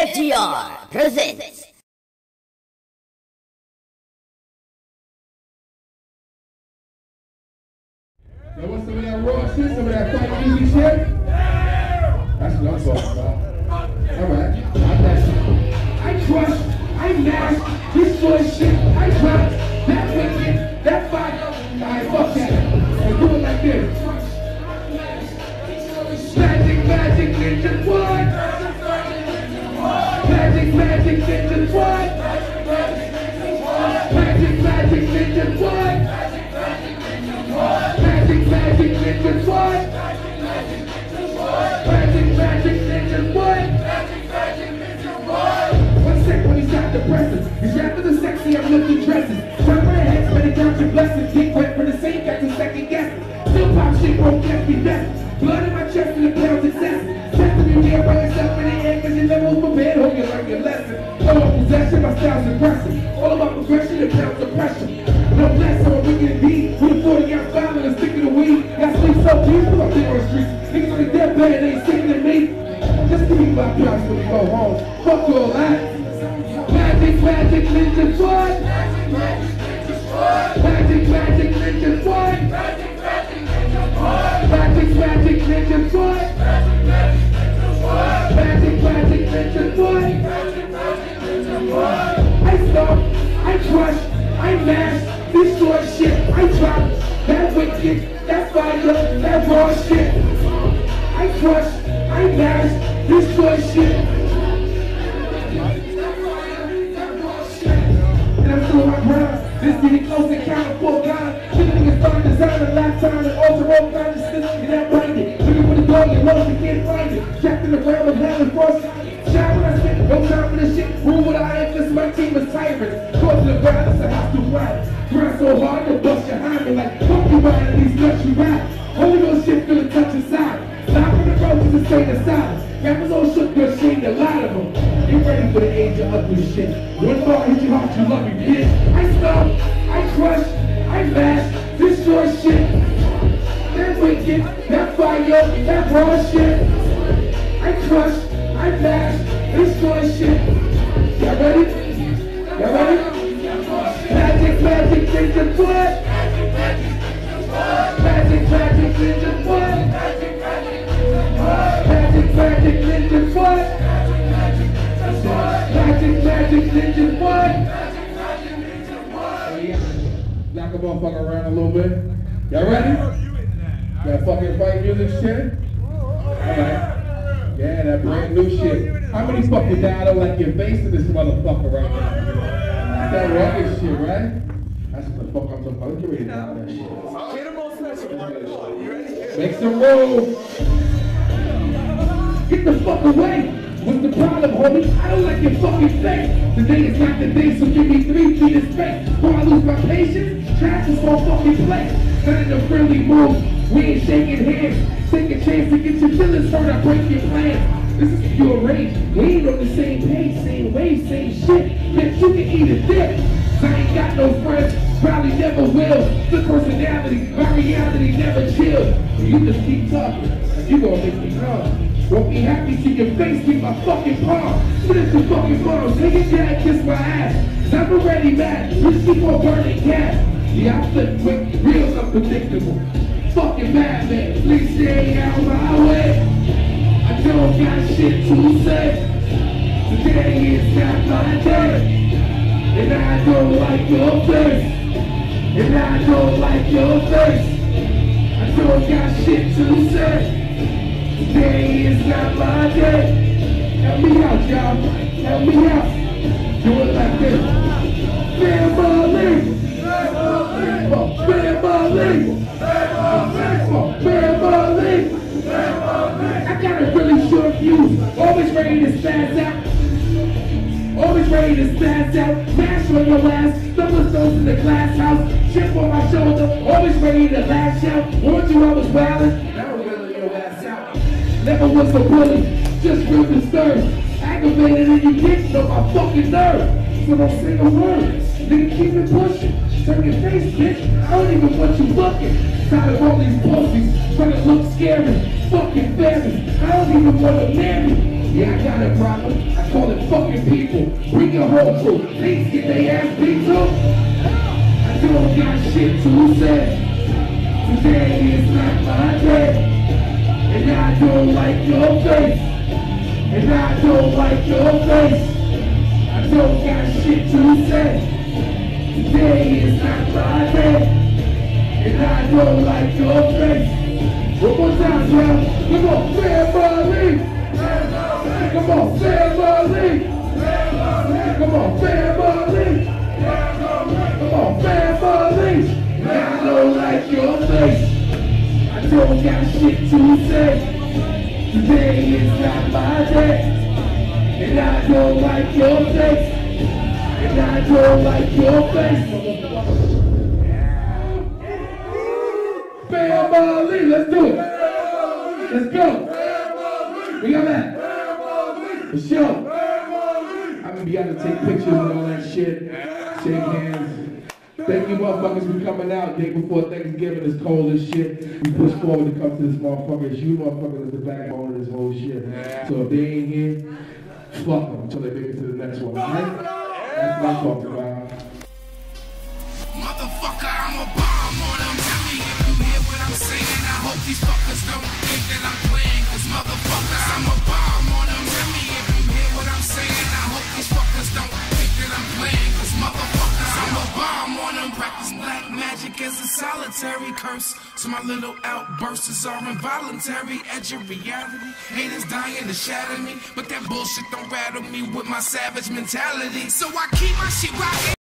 FGR presents. Yo, what's some of that raw shit, some of that fight music shit? That's what I'm talking about. Alright, I'm that. I crush, I mash, destroy shit, I drop, that wicked, that fire. Alright, fuck that. And do it like this. Magic, magic, ninja, what? Magic, magic, ninja, what? Magic, magic, ninja, what? Magic, magic, ninja, what? Magic, magic, ninja, what? One sec when he shot the presses. He's rapping the sexy, I'm looking dresses. Turn my head, spin it down to blessings. Get wet for the same guy to second guess. Still pop shit, won't get me death. Blood in my chest and the pounds excess. Testing you there by yourself in the air cause you never was prepared. Hope you learn your lesson. All about possession, my style's aggressive. All about progression and pounds of pressure. No less, I'm a wicked beat. With a 40-ounce bottle and a stick of the weed. Got sleep so peaceful, I'm there on the streets. Niggas on the deathbed, they ain't sicker than me. Just give me my pounds when we go home. Fuck all that. Magic, magic, ninja, what? Magic, magic, ninja, what? Magic, magic, ninja, what? Magic, magic, ninja, what? I stop, I crush, I mash, destroy shit, I drop, that wicked, that fire, that raw shit. I crush, I mash, destroy shit. And I'm still on my grind. This getting close to count for God. Niggas starting to design a lifetime and alter all consciousness. And that brain it. Looking for the dog and lost and can't find it. Trapped in the realm of hell and frost. Shine when I spit, no time for this shit. Rule what I am, cause my team is tyrants. Cause to the ground, it's a house to ride. Grind so hard, to bust your behind me like, fuck you riding these nuts you ride. Holy Ghost shit, feel the touch inside. Stop on the road to the state aside. Rappers all shook, you're ashamed, a lot of them. Get ready for the age of ugly shit. One bar hit your heart, you love me, bitch. I stop, I crush, I mash, destroy shit. That wicked, that fire, that raw shit. I crush, I mash, destroy shit. Y'all ready? Y'all ready? Magic, magic, ninja, what? Magic, magic, ninja, what? Magic, magic, ninja, what? Magic, magic, ninja, what? Knock a motherfucker around a little bit. Y'all ready? That fucking fight music shit? Alright. Yeah, that brand new shit. How many fucking died like your face in this motherfucker right now? That rugged shit, right? That's what the fuck I'm talking about. Let's get ready to down that shit. Make some room. Get the fuck away. What's the problem, homie? I don't like your fucking face. Today is not the day, so give me 3 feet of space. Before I lose my patience, trash is my fucking place. Not in a friendly mood. We ain't shaking hands. Take a chance to get your feelings hurt. I break your plans. This is pure rage. We ain't on the same page, same way, same shit. Bitch, you can eat a dick. I ain't got no friends, probably never will. The personality, my reality never chill. You just keep talking, and you gon' make me calm. Won't be happy to your face, keep my fucking palm. Finish the fucking palm, take it down, kiss my ass. Cause I'm already mad, just keep on burning gas. Yeah, I flip quick, real unpredictable. Fucking madman, please stay out my way. I don't got shit to say. Today is not my day. And I don't like your face. And I don't like your face. I don't got shit to say. Today is not my day. Help me out, y'all. Help me out. Do it like this. Family. Family. Family. I got a really short fuse. Always ready to spaz out. Always ready to spaz out. Mash on your ass. Double stones in the glass house. Chip on my shoulder. Always ready to lash out. Warned you I was wildin'. Now I'm gonna your ass out. Never was a bully. Just real disturbed. Aggravated and you getting on my fucking nerve. So don't say a word. Nigga, keep it pushing. Turn your face, bitch. I don't even want you looking. Tired of all these pussies trying to look scary. Fucking family. I don't even want to marry. Yeah, I got a problem. I call it fucking people. Bring your whole crew. Please get their ass beat up. I don't got shit to say. Today is not my day. And I don't like your face. And I don't like your face. I don't got shit to say. Today is not my day. And I don't like your face. One more time, y'all. Come on, family. Come on, family. Come on, family. Come on, family. I don't like your face. I don't got shit to say. Today is not my day. And I don't like your face. And I don't like your face. Family, let's do it. Let's go. We got that. For sure. I'm gonna be able to take pictures and all that shit. Shake hands. Thank you motherfuckers for coming out day before Thanksgiving. It's cold as shit. We push forward to come to this motherfucker. It's you motherfuckers is the backbone of this whole shit. So if they ain't here, fuck them until they make it to the next one, right? That's what I'm talking about. Motherfucker, I'm a bomb on them. Tell me if you hear what I'm saying. I hope these fuckers don't think that I'm playing. Cause motherfucker, I'm a bomb on them. Tell me if you hear what I'm saying. I hope these fuckers don't think that I'm playing. Cause motherfucker, I'm a bomb on them. Practice black magic as a solitary curse. So my little outbursts are involuntary. Edge of reality. Haters dying to shatter me. But that bullshit don't rattle me with my savage mentality. So I keep my shit rocking.